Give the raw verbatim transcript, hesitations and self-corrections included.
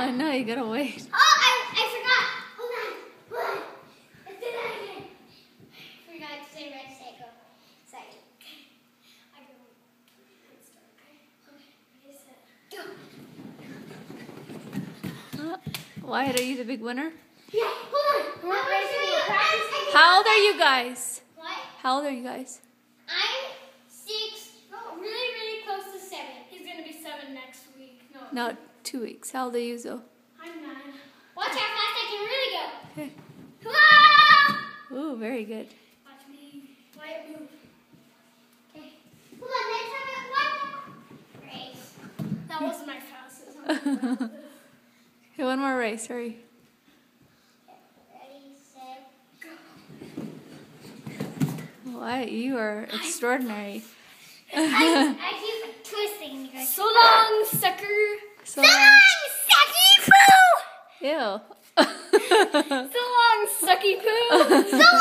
I know, you gotta wait. Oh, I, I forgot. Hold on. Hold on. Let's do that again. I forgot to say red, say go. Second. I go. Let's start. Okay. Okay, set. Go. Uh, Wyatt, are you the big winner? Yeah, hold on. We're racing. How old are you guys? What? How old are you guys? I'm six. Oh, really, really close to seven. He's gonna be seven next week. No. No, two weeks. How old are you, Zoe? I'm nine. Watch how fast I can really go. Okay. Whoa! Ooh, very good. Watch me. Wyatt, move. Okay. Hold on, let's have it one more race. That wasn't my fastest. Okay, one more race. Hurry. Ready, set, go. Wyatt, you are extraordinary. I, I keep twisting. You guys. So long, sucker. So So long, sucky poo! Ew. So long, sucky poo. So